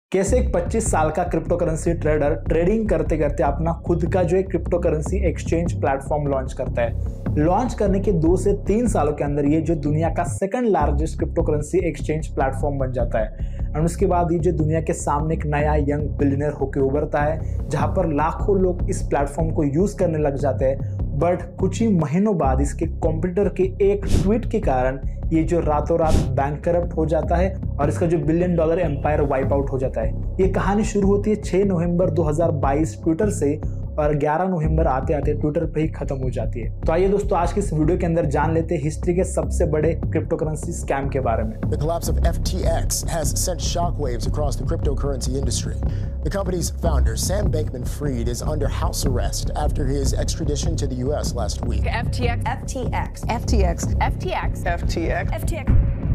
कैसे एक 25 साल का क्रिप्टो करेंसी ट्रेडर ट्रेडिंग करते करते अपना खुद का जो है crypto currency exchange platform launch करता है। लॉन्च करने के 2 से 3 सालों के अंदर ये जो दुनिया का second largest crypto currency exchange platform बन जाता है। और उसके बाद ये जो दुनिया के सामने एक नया यंग बिलियनर होकर उभरता है, जहां पर लाखों लोग इस प्लेटफॉर्म को यूज करने लग जाते हैं। बट कुछ ही महीनों बाद इसके कॉम्पिटिटर के एक ट्वीट के कारण ये जो रातों रात बैंकरप्ट हो जाता है और इसका जो $1 बिलियन एम्पायर वाइप आउट हो जाता है। ये कहानी शुरू होती है 6 नवंबर 2022 ट्विटर से और 11 नवंबर आते आते ट्विटर पे ही खत्म हो जाती है। तो आइए दोस्तों, आज की इस वीडियो के अंदर जान लेते हैं हिस्ट्री के सबसे बड़े क्रिप्टो करेंसी स्कैम के बारे में। The collapse of FTX has sent shockwaves across the cryptocurrency industry. The company's founder, Sam Bankman-Fried, is under house arrest after his extradition to the US last week. FTX.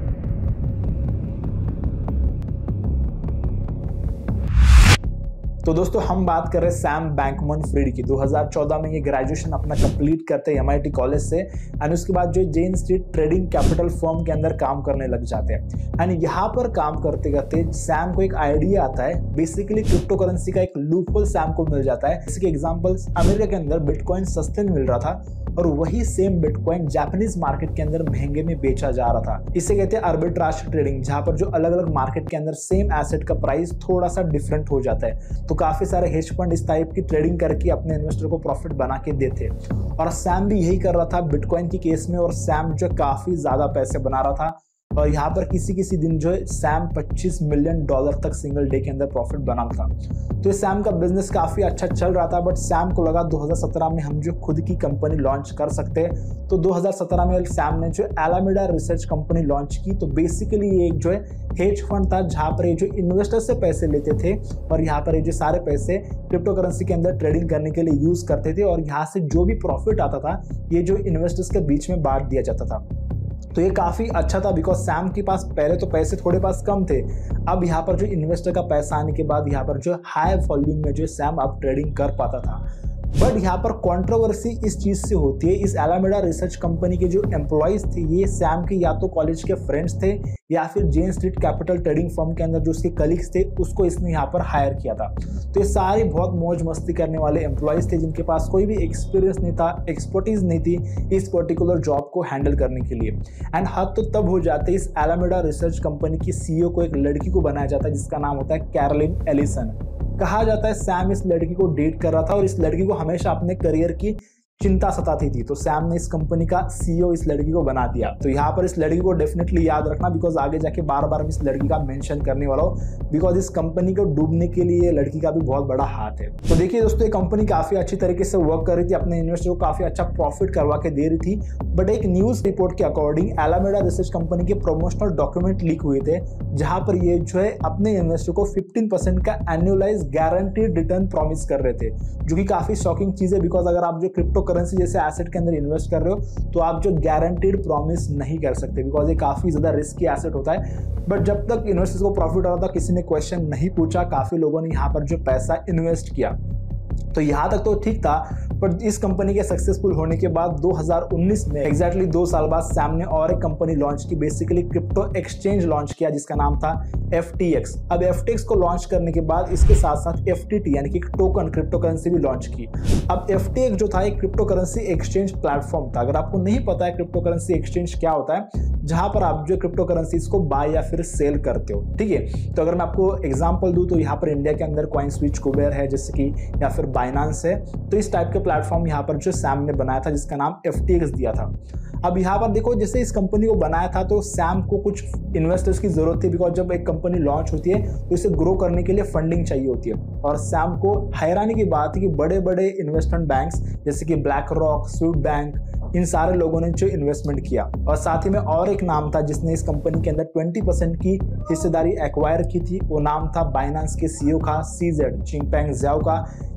तो दोस्तों, हम बात कर रहे हैं सैम बैंकमैन-फ्रिड की। 2014 में ये ग्रेजुएशन अपना कंप्लीट करते हैं MIT कॉलेज से एंड उसके बाद जो Jane Street trading capital firm के अंदर काम करने लग जाते हैं। एंड यहाँ पर काम करते करते सैम को एक आइडिया आता है। बेसिकली क्रिप्टो करेंसी का एक लूपहोल सैम को मिल जाता है। इसके एग्जांपल्स, अमेरिका के अंदर बिटकॉइन सस्ते में मिल रहा था और वही सेम बिटकॉइन जापानीज मार्केट के अंदर महंगे में बेचा जा रहा था। इसे कहते हैं आर्बिट्राज ट्रेडिंग, जहां पर जो अलग अलग मार्केट के अंदर सेम एसेट का प्राइस थोड़ा सा डिफरेंट हो जाता है। तो काफी सारे हेज फंड इस टाइप की ट्रेडिंग करके अपने इन्वेस्टर को प्रॉफिट बना के देते। और सैम भी यही कर रहा था बिटकॉइन की केस में, और सैम जो काफी ज्यादा पैसे बना रहा था। और यहाँ पर किसी दिन जो है सैम $25 मिलियन तक सिंगल डे के अंदर प्रॉफिट बना था। तो ये सैम का बिजनेस काफी अच्छा चल रहा था। बट सैम को लगा 2017 में हम जो खुद की कंपनी लॉन्च कर सकते हैं। तो 2017 में सैम ने जो एलामीडा रिसर्च कंपनी लॉन्च की। तो बेसिकली ये एक जो है हेज फंड था, जहाँ पर ये जो इन्वेस्टर से पैसे लेते थे और यहाँ पर ये जो सारे पैसे क्रिप्टो करेंसी के अंदर ट्रेडिंग करने के लिए यूज करते थे। और यहाँ से जो भी प्रॉफिट आता था ये जो इन्वेस्टर्स के बीच में बांट दिया जाता था। तो ये काफी अच्छा था, बिकॉज सैम के पास पहले तो पैसे थोड़े पास कम थे। अब यहाँ पर जो इन्वेस्टर का पैसा आने के बाद यहाँ पर जो हाई वॉल्यूम में जो सैम अब ट्रेडिंग कर पाता था। बट यहाँ पर कंट्रोवर्सी इस चीज से होती है, इस एलामीडा रिसर्च कंपनी के जो एम्प्लॉयज थे ये सैम के या तो कॉलेज के फ्रेंड्स थे या फिर Jane Street capital trading firm के अंदर जो उसके कलीग्स थे उसको इसने यहाँ पर हायर किया था। तो ये सारे बहुत मौज मस्ती करने वाले एम्प्लॉयज थे, जिनके पास कोई भी एक्सपीरियंस नहीं था, एक्सपर्टीज नहीं थी इस पर्टिकुलर जॉब को हैंडल करने के लिए। एंड हद तो तब हो जाते इस एलामीडा रिसर्च कंपनी की CEO को एक लड़की को बनाया जाता है जिसका नाम होता है कैरोलिन एलिसन। कहा जाता है सैम इस लड़की को डेट कर रहा था और इस लड़की को हमेशा अपने करियर की चिंता सताती थी। तो सैम ने इस कंपनी का CEO इस लड़की को बना दिया। तो यहाँ पर इस लड़की को डेफिनेटली याद रखना, बिकॉज आगे जाके बार बार इस लड़की का मेंशन करने वाला हूँ, बिकॉज इस कंपनी को डूबने के लिए लड़की का भी बहुत बड़ा हाथ है। तो देखिए दोस्तों, ये कंपनी काफी अच्छी तरीके से वर्क कर रही थी, अपने इन्वेस्टर को काफी अच्छा प्रॉफिट करवा के दे रही थी। बट एक न्यूज रिपोर्ट के अकॉर्डिंग एलामीडा रिसर्च कंपनी के प्रमोशनल डॉक्यूमेंट लीक हुए थे, जहां पर ये जो है अपने इन्वेस्टर को 15% का एनुअलाइज गारंटीड रिटर्न प्रॉमिस कर रहे थे, जो कि काफी शॉकिंग चीज है। बिकॉज अगर आप जो क्रिप्टो करेंसी जैसे एसेट के अंदर इन्वेस्ट कर रहे हो तो आप जो गारंटीड प्रॉमिस नहीं कर सकते, बिकॉज ये काफी ज्यादा रिस्की एसेट होता है। बट जब तक इन्वेस्टर्स को प्रॉफिट आ रहा था किसी ने क्वेश्चन नहीं पूछा, काफी लोगों ने यहाँ पर जो पैसा इन्वेस्ट किया। तो यहाँ तक तो ठीक था। बट इस कंपनी के सक्सेसफुल होने के बाद 2019 में एग्जैक्टली 2 साल बाद सैम ने और एक कंपनी लॉन्च की, बेसिकली क्रिप्टो एक्सचेंज लॉन्च किया जिसका नाम था FTX। अब FTX को लॉन्च करने के बाद इसके साथ साथ FTT यानी कि टोकन क्रिप्टो करेंसी भी लॉन्च की। अब FTX जो था एक क्रिप्टो करेंसी एक्सचेंज प्लेटफॉर्म था। अगर आपको नहीं पता है क्रिप्टो करेंसी एक्सचेंज क्या होता है, जहां पर आप जो क्रिप्टो करेंसीज को बाय या फिर सेल करते हो, ठीक है। तो अगर मैं आपको एग्जांपल दूं तो यहाँ पर इंडिया के अंदर कॉइन स्विच, कुबेर है जैसे कि, या फिर बाइनांस है। तो इस टाइप के प्लेटफॉर्म यहाँ पर जो सैम ने बनाया था जिसका नाम FTX दिया था। अब यहाँ पर देखो, जैसे इस कंपनी को बनाया था तो सैम को कुछ इन्वेस्टर्स की जरूरत थी, बिकॉज जब एक कंपनी लॉन्च होती है तो इसे ग्रो करने के लिए फंडिंग चाहिए होती है। और सैम को हैरानी की बात है कि बड़े बड़े इन्वेस्टमेंट बैंक्स जैसे कि ब्लैक रॉक, स्विफ्ट बैंक, इन सारे लोगों ने जो इन्वेस्टमेंट किया। और साथ ही में और एक नाम था जिसने इस कंपनी के अंदर 20% की हिस्सेदारी एक्वायर की थी, वो नाम था बाइनांस के CEO का CZ चिंगपेंग ज़्याओ का।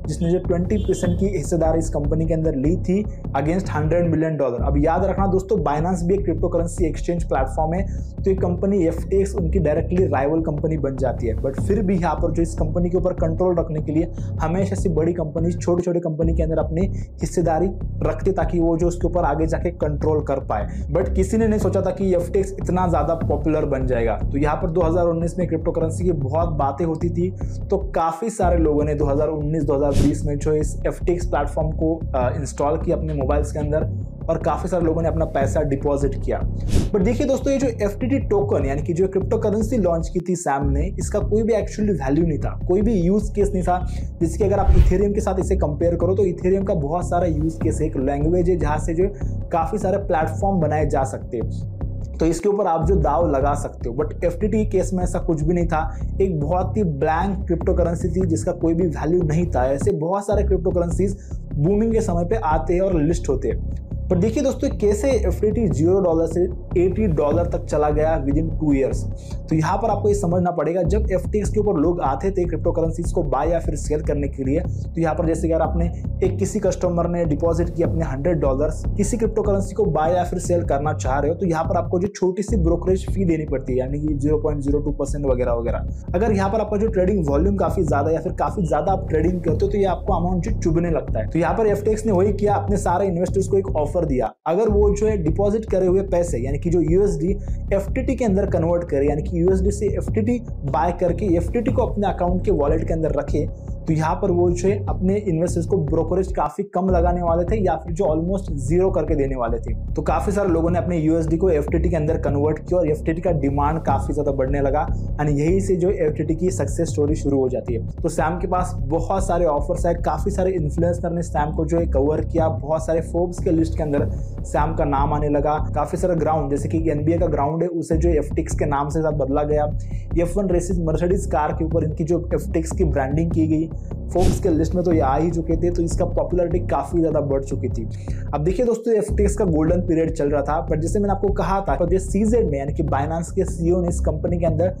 जिसने जो 20% की हिस्सेदारी इस कंपनी के अंदर ली थी अगेंस्ट $100 मिलियन। अब याद रखना दोस्तों, बाइनेंस भी एक क्रिप्टो करेंसी एक्सचेंज प्लेटफॉर्म है, तो ये कंपनी FTX उनकी डायरेक्टली राइवल कंपनी बन जाती है। बट फिर भी यहाँ पर जो इस कंपनी के ऊपर कंट्रोल रखने के लिए हमेशा से बड़ी कंपनी छोटे छोटे कंपनी के अंदर अपनी हिस्सेदारी रखती ताकि वो जो उसके ऊपर आगे जाके कंट्रोल कर पाए। बट किसी ने नहीं सोचा था कि FTX इतना ज्यादा पॉपुलर बन जाएगा। तो यहाँ पर 2019 में क्रिप्टो करेंसी की बहुत बातें होती थी, तो काफी सारे लोगों ने 2019-2020 में जो इस FTX प्लेटफॉर्म को इंस्टॉल किया अपने मोबाइल्स के अंदर, और काफी सारे लोगों ने अपना पैसा डिपॉजिट किया। बट देखिए दोस्तों, ये जो FTT टोकन यानी कि जो क्रिप्टो करेंसी लॉन्च की थी सैम ने, इसका कोई भी एक्चुअली वैल्यू नहीं था, कोई भी यूज केस नहीं था। जिसकी अगर आप इथेरियम के साथ इसे कंपेयर करो तो इथेरियम का बहुत सारा यूज केस है, एक लैंग्वेज है जहां से जो काफी सारे प्लेटफॉर्म बनाए जा सकते हैं, तो इसके ऊपर आप जो दाव लगा सकते हो। बट FTT केस में ऐसा कुछ भी नहीं था, एक बहुत ही ब्लैंक क्रिप्टो करेंसी थी जिसका कोई भी वैल्यू नहीं था। ऐसे बहुत सारे क्रिप्टो करेंसीज बूमिंग के समय पे आते हैं और लिस्ट होते हैं। पर देखिए दोस्तों, कैसे FTT $0 से $80 तक चला गया विद इन 2 ईयर्स। तो यहाँ पर आपको ये समझना पड़ेगा, जब FTX के ऊपर लोग आते थे क्रिप्टो करेंसीज को बाय या फिर सेल करने के लिए, तो यहाँ पर जैसे कि अगर आपने किसी कस्टमर ने डिपॉजिट किया अपने $100 किसी क्रिप्टो करेंसी को बाय या फिर सेल करना चाह रहे हो, तो यहाँ पर आपको जो छोटी सी ब्रोकरेज फी देनी पड़ती है, यानी कि 0.02% वगैरह वगैरह। अगर यहाँ पर आपका जो ट्रेडिंग वॉल्यूम काफी ज्यादा या फिर काफी ज्यादा आप ट्रेडिंग करते हो, तो ये आपको अमाउंट जो चुभने लगता है। तो यहाँ पर FTX ने वही किया, अपने सारे इन्वेस्टर्स को एक ऑफर दिया, अगर वो जो है डिपॉजिट करे हुए पैसे यानी कि जो USD FTT के अंदर कन्वर्ट करे, यानी कि USD से FTT बाय करके FTT को अपने अकाउंट के वॉलेट के अंदर रखे, तो यहाँ पर वो जो है अपने इन्वेस्टर्स को ब्रोकरेज काफी कम लगाने वाले थे या फिर जो ऑलमोस्ट 0 करके देने वाले थे। तो काफी सारे लोगों ने अपने USD को FTT के अंदर कन्वर्ट किया और FTT का डिमांड काफी ज्यादा बढ़ने लगा, और यही से जो FTT की सक्सेस स्टोरी शुरू हो जाती है। तो सैम के पास बहुत सारे ऑफर्स आए, काफी सारे इन्फ्लुएंसर ने सैम को जो है कवर किया, बहुत सारे फोर्ब्स के लिस्ट के अंदर सैम का नाम आने लगा। काफी सारे ग्राउंड जैसे कि NBA का ग्राउंड है उसे जो FTX के नाम से साथ बदला गया। F1 रेसेस मर्सिडीज कार के ऊपर इनकी जो FTX की ब्रांडिंग की गई, फोर्ब्स के लिस्ट में तो ये आ ही चुके थे, तो इसका पॉपुलैरिटी काफी ज्यादा बढ़ चुकी थी। अब देखिए दोस्तों, FTX का गोल्डन पीरियड चल रहा था, पर जैसे मैंने आपको कहा था, तो CZ ने यानी कि बाइनेंस के CEO ने इस कंपनी के अंदर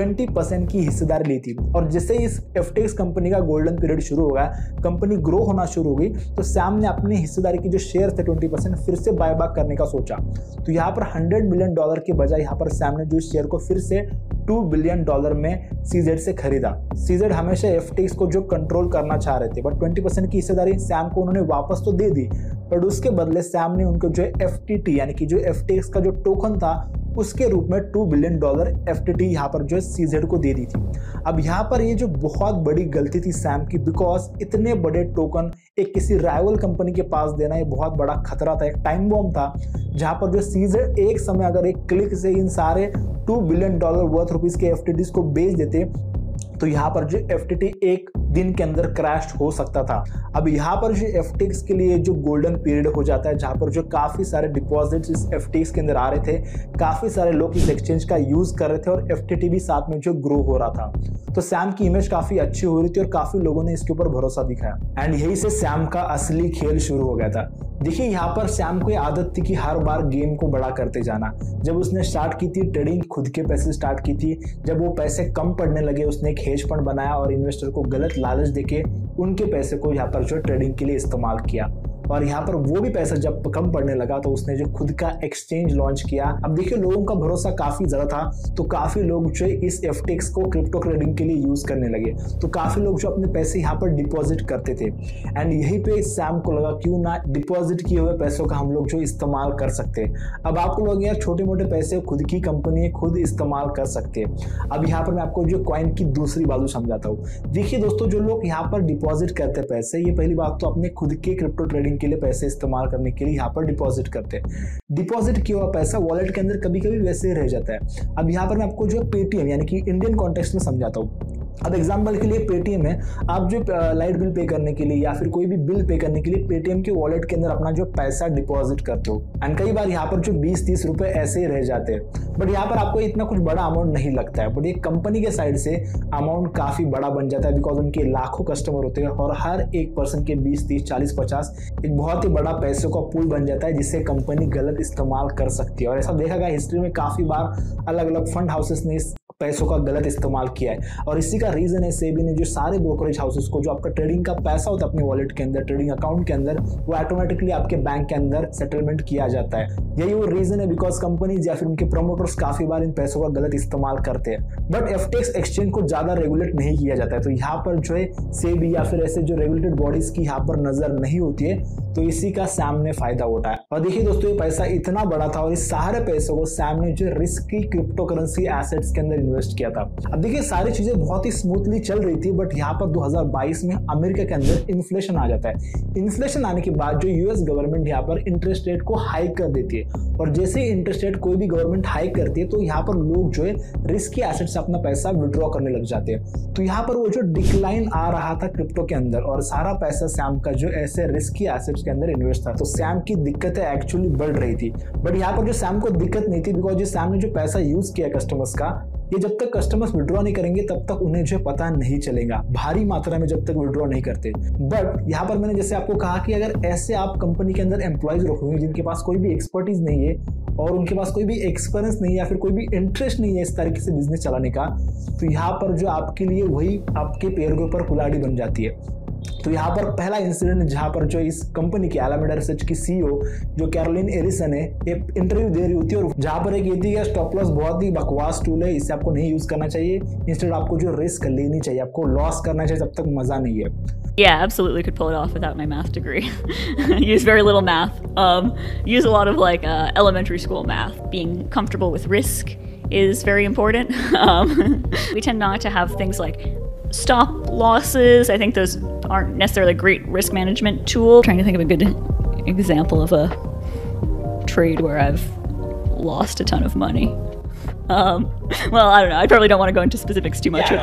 20% की हिस्सेदारी ली थी, और जैसे इस FTX कंपनी का गोल्डन पीरियड शुरू हो गया, कंपनी ग्रो होना शुरू हो गई, तो सैम ने अपनी हिस्सेदारी की जो शेयर थे 20% फिर से बायबैक करने का सोचा। तो यहाँ पर $100 मिलियन के बजाय यहाँ पर सैम ने जो शेयर को फिर से $2 बिलियन में CZ से खरीदा। CZ हमेशा FTX को जो कंट्रोल करना चाह रहे थे, बट 20% की हिस्सेदारी सैम को उन्होंने वापस तो दे दी, बट उसके बदले सैम ने उनको जो FTT यानी कि जो FTX का जो टोकन था उसके रूप में $2 बिलियन FTT यहाँ पर जो CZ को दे दी थी। अब यहाँ पर ये जो बहुत बड़ी गलती थी सैम की, बिकॉज इतने बड़े टोकन एक किसी राइवल कंपनी के पास देना ये बहुत बड़ा खतरा था, एक टाइम बॉम्ब था, जहाँ पर जो CZ एक समय अगर एक क्लिक से इन सारे $2 बिलियन वर्थ रुपीज के FTTs को बेच देते, तो यहाँ पर जो FTT एक दिन के अंदर क्रैश हो सकता था। अब यहाँ पर जो FTX के लिए जो गोल्डन पीरियड हो जाता है, जहाँ पर जो काफी सारे डिपॉजिट्स इस FTX के अंदर आ रहे थे, काफी सारे लोग इस एक्सचेंज का यूज कर रहे थे और FTT भी साथ में जो ग्रो हो रहा था, तो सैम की इमेज काफी अच्छी हो रही थी और काफी लोगों ने इसके ऊपर भरोसा दिखाया, एंड यही से सैम का असली खेल शुरू हो गया था। देखिए यहाँ पर सैम को आदत थी कि हर बार गेम को बड़ा करते जाना। जब उसने स्टार्ट की थी ट्रेडिंग, खुद के पैसे स्टार्ट की थी, जब वो पैसे कम पड़ने लगे उसने एक हेज फंड बनाया और इन्वेस्टर को गलत लालच देके उनके पैसे को यहाँ पर जो ट्रेडिंग के लिए इस्तेमाल किया, और यहाँ पर वो भी पैसा जब कम पड़ने लगा तो उसने जो खुद का एक्सचेंज लॉन्च किया। अब देखिए लोगों का भरोसा काफी ज्यादा था, तो काफी लोग जो इस FTX को क्रिप्टो ट्रेडिंग के लिए यूज करने लगे, तो काफी लोग जो अपने पैसे यहाँ पर डिपॉजिट करते थे, एंड यहीं पे सैम को लगा क्यों ना डिपॉजिट किए हुए पैसों का हम लोग जो इस्तेमाल कर सकते हैं। अब आपको लोग यार छोटे मोटे पैसे खुद की कंपनी है, खुद इस्तेमाल कर सकते हैं। अब यहाँ पर मैं आपको जो कॉइन की दूसरी बाजू समझाता हूँ। देखिए दोस्तों, जो लोग यहाँ पर डिपॉजिट करते हैं पैसे, ये पहली बात तो अपने खुद के क्रिप्टो ट्रेडिंग के लिए पैसे इस्तेमाल करने के लिए यहाँ पर डिपॉजिट करते हैं। डिपॉजिट किया हुआ पैसा वॉलेट के अंदर कभी कभी वैसे ही रह जाता है। अब यहाँ पर मैं आपको जो पेटीएम यानी कि इंडियन कॉन्टेक्स्ट में समझाता हूँ। अब एग्जांपल के लिए पेटीएम में आप जो लाइट बिल पे करने के लिए या फिर कोई भी बिल पे करने के लिए पेटीएम के वॉलेट के अंदर अपना जो पैसा डिपॉजिट करते हो, एंड कई बार यहाँ पर जो 20-30 रुपए ऐसे ही रह जाते हैं, बट यहाँ पर आपको इतना कुछ बड़ा अमाउंट नहीं लगता है, बट ये कंपनी के साइड से अमाउंट काफी बड़ा बन जाता है, बिकॉज उनके लाखों कस्टमर होते हैं और हर एक पर्सन के 20, 30, 40, 50 एक बहुत ही बड़ा पैसों का पूल बन जाता है जिससे कंपनी गलत इस्तेमाल कर सकती है। और ऐसा देखा गया हिस्ट्री में काफी बार अलग अलग फंड हाउसेस ने इस पैसों का गलत इस्तेमाल किया है। और इसी का रीजन है सेबी ने जो सारे ब्रोकरेज हाउसेस को जो आपका ट्रेडिंग का पैसा होता है अपने वॉलेट के अंदर, ट्रेडिंग अकाउंट के अंदर, वो ऑटोमेटिकली आपके बैंक के अंदर सेटलमेंट किया जाता है। यही वो रीजन है बिकॉज कंपनीज या फिर उनके प्रमोटर्स काफी बार इन पैसों का गलत इस्तेमाल करते हैं। बट एफटीएक्स एक्सचेंज को ज्यादा रेगुलेट नहीं किया जाता है, तो यहाँ पर जो है सेबी या फिर ऐसे जो रेगुलेटेड बॉडीज की यहाँ पर नजर नहीं होती है, तो इसी का सैम ने फायदा उठाया। और देखिए दोस्तों, ये पैसा इतना बड़ा था और इस सारे पैसों को सैम ने जो रिस्की क्रिप्टो करेंसी एसेट्स के अंदर इन्वेस्ट किया था। अब देखिए सारी चीजें बहुत ही स्मूथली चल रही थी, बट यहाँ पर 2022 में अमेरिका के अंदर इन्फ्लेशन आ जाता है। इन्फ्लेशन आने के बाद जो यूएस गवर्नमेंट यहाँ पर इंटरेस्ट रेट को हाइक कर देती है, और जैसे ही इंटरेस्ट रेट कोई भी गवर्नमेंट हाइक करती है तो यहाँ पर लोग जो है रिस्की एसेट से अपना पैसा विड्रॉ करने लग जाते हैं। तो यहाँ पर वो जो डिक्लाइन आ रहा था क्रिप्टो के अंदर और सारा पैसा सैम का जो ऐसे रिस्की एसेट्स के अंदर इन्वेस्ट था, तो सैम की दिक्कतें एक्चुअली बढ़ रही थी। बट यहाँ पर जो सैम को दिक्कत नहीं थी बिकॉज जो सैम ने जो पैसा यूज किया कस्टमर्स का, ये जब तक कस्टमर्स विड्रॉ नहीं करेंगे तब तक उन्हें जो पता नहीं चलेगा, भारी मात्रा में जब तक विड्रॉ नहीं करते। बट यहाँ पर मैंने जैसे आपको कहा कि अगर ऐसे आप कंपनी के अंदर एम्प्लॉयज रखोगे जिनके पास कोई भी एक्सपर्टीज नहीं है और उनके पास कोई भी एक्सपीरियंस नहीं है या फिर कोई भी इंटरेस्ट नहीं है इस तरीके से बिजनेस चलाने का, तो यहाँ पर जो आपके लिए वही आपके पैर के ऊपर कुल्हाड़ी बन जाती है। तो यहाँ पर पहला इंसिडेंट जहाँ पर जो इस कंपनी की एलामेडा रिसर्च की सीईओ जो कैरोलिन एरिसन है, एक इंटरव्यू दे रही होती है और जहाँ पर एक ये थी कि स्टॉप लॉस बहुत ही बकवास टूल है, इसे आपको नहीं यूज करना चाहिए, इंस्टेड आपको जो रिस्क लेनी चाहिए, आपको लॉस करना चाहिए, जब तक मजा नहीं है। Yeah, absolutely could pull it off without my math degree. Use very little math. Use a lot of like elementary school math. Being comfortable with risk is very important. We tend not to have things like stop losses. I think those aren't necessarily a great risk management tool. Trying to think of a good example of a trade where I've lost a ton of money. Well, I don't know. I probably don't want to go into specifics too much with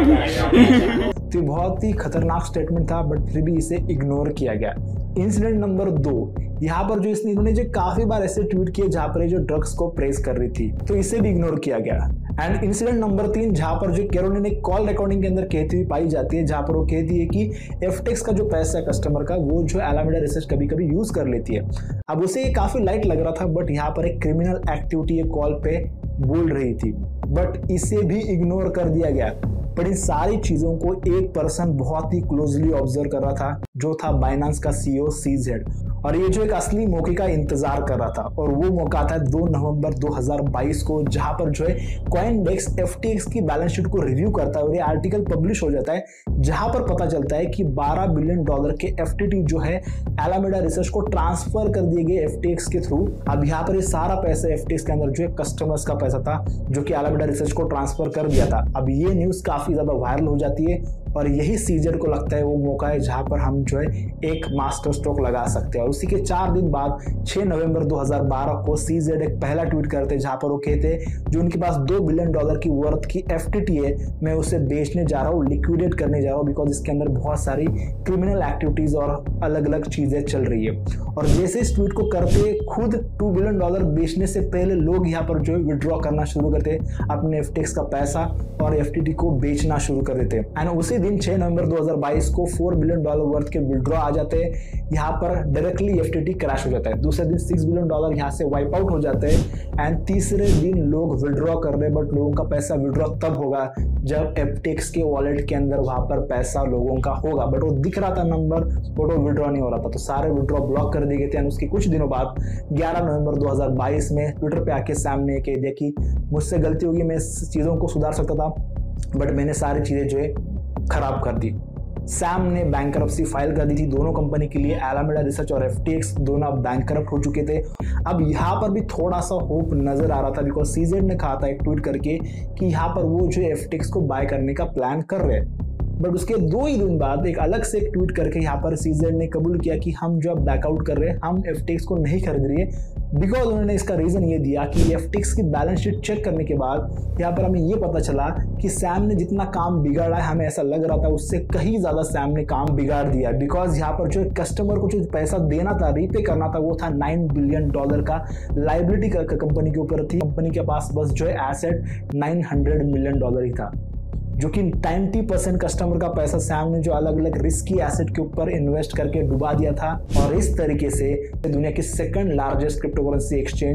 that. तो बहुत ही खतरनाक statement था, but फिर भी इसे ignore किया गया। Incident number 2, यहाँ पर जो इन्होंने जो काफी बार ऐसे ट्वीट किए जहाँ पर जो ड्रग्स को प्रेस कर रही थी, तो इसे भी इग्नोर किया गया। एंड इंसिडेंट नंबर 3, जहाँ पर जो कैरोलिन एक कॉल रिकॉर्डिंग के अंदर कहती हुई पाई जाती है, जहाँ पर वो कहती है कि एफटीएक्स का जो पैसा है कस्टमर का, वो जो एलामेडा रिसर्च कभी कभी यूज कर लेती है। अब उसे ये काफी लाइट लग रहा था, बट यहाँ पर एक क्रिमिनल एक्टिविटी कॉल पे बोल रही थी, बट इसे भी इग्नोर कर दिया गया। पर इन सारी चीजों को एक पर्सन बहुत ही क्लोजली ऑब्जर्व कर रहा था, जो था बाइनेंस का सीईओ सीजेड, और ये जो एक असली मौके का इंतजार कर रहा था। और वो मौका था 2 नवंबर 2022 को, जहां पर जो है कॉइनडेक्स एफटीएक्स की बैलेंस शीट को रिव्यू करता है और ये आर्टिकल पब्लिश हो जाता है, जहां पर पता चलता है कि $12 बिलियन के एफटीटी जो है एलामेडा रिसर्च को ट्रांसफर कर दिए गए एफटीएक्स के थ्रू। अब यहाँ पर ये सारा पैसा एफटीएक्स के अंदर जो है कस्टमर्स का पैसा था, जो कि एलामेडा रिसर्च को ट्रांसफर कर दिया था। अब ये न्यूज काफी ज्यादा वायरल हो जाती है और यही सीजेड को लगता है वो मौका है जहां पर हम जो है एक मास्टर स्ट्रोक लगा सकते हैं। और उसी के 4 दिन बाद 6 नवंबर 2012 को सीजेड एक पहला ट्वीट करते हैं, जहां पर वो कहते जो उनके पास $2 बिलियन की वर्थ की एफटीटी है, मैं उसे बेचने जा रहा हूँ, लिक्विडेट करने जा रहा हूँ, बिकॉज इसके अंदर बहुत सारी क्रिमिनल एक्टिविटीज और अलग अलग चीजें चल रही है। और जैसे इस ट्वीट को करते खुद $2 बिलियन बेचने से पहले लोग यहाँ पर जो है विड्रॉ करना शुरू करते अपने एफटीएक्स का पैसा और एफटीटी को बेचना शुरू कर देते। एंड उसी दिन 6 नवंबर 2022 को $4 बिलियन वर्थ के विड्रॉ आ जाते हैं, यहाँ पर डायरेक्टली एफटीटी क्रैश हो जाता है। दूसरे दिन $6 बिलियन यहाँ से वाइप आउट हो जाते हैं। एंड तीसरे दिन लोग विड्रॉ कर रहे हैं, बट लोगों का पैसा विड्रॉ तब होगा जब एफटीएक्स के वॉलेट के अंदर वहां पर पैसा लोगों का होगा, बट वो दिख रहा था नंबर, बट वो विड्रॉ नहीं हो रहा था, तो सारे विड्रॉ ब्लॉक कर दिए गए थे। उसके कुछ दिनों बाद 11 नवंबर 2022 में ट्विटर पे आके सैम ने कह दिया कि मुझसे गलती होगी, मैं चीजों को सुधार सकता था, बट मैंने सारी चीजें जो है खराब कर दी। सैम ने बैंकरप्सी फाइल कर दी थी दोनों कंपनी के लिए, एलामेडा रिसर्च और एफटीएक्स दोनों बैंकरप्ट हो चुके थे। अब यहाँ पर भी थोड़ा सा होप नजर आ रहा था, बिकॉज सीजेड ने कहा था एक ट्वीट करके कि यहाँ पर वो जो एफटीएक्स को बाय करने का प्लान कर रहे हैं। बट उसके 2 ही दिन बाद एक अलग से एक ट्वीट करके यहाँ पर सीजेड ने कबूल किया कि हम जो अब बैकआउट कर रहे हैं, हम एफटीएक्स को नहीं खरीद रही है, बिकॉज उन्होंने इसका रीजन ये दिया कि एफटीएक्स की बैलेंस शीट चेक करने के बाद यहाँ पर हमें ये पता चला कि सैम ने जितना काम बिगाड़ा है, हमें ऐसा लग रहा था उससे कहीं ज्यादा सैम ने काम बिगाड़ दिया। बिकॉज यहाँ पर जो कस्टमर को जो पैसा देना था, रीपे करना था, वो था $9 बिलियन का लाइबिलिटी कंपनी के ऊपर थी। कंपनी के पास बस जो है एसेट $900 मिलियन ही था, जो कि 90% कस्टमर का पैसा सैम ने जो अलग अलग रिस्की एसेट के ऊपर इन्वेस्ट करके डुबा दिया था। और इस तरीके से दुनिया की 2nd largest crypto currency exchange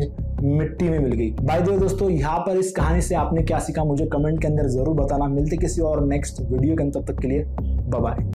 मिट्टी में मिल गई। बाय द वे दोस्तों, यहाँ पर इस कहानी से आपने क्या सीखा मुझे कमेंट के अंदर जरूर बताना। मिलते किसी और नेक्स्ट वीडियो के अंदर, तब तक के लिए बाय बाय।